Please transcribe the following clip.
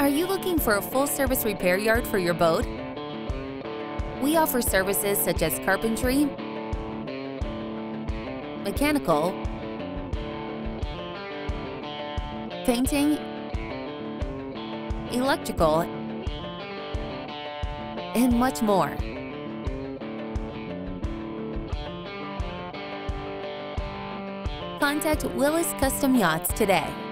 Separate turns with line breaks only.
Are you looking for a full-service repair yard for your boat? We offer services such as carpentry, mechanical, painting, electrical, and much more. Contact Willis Custom Yachts today.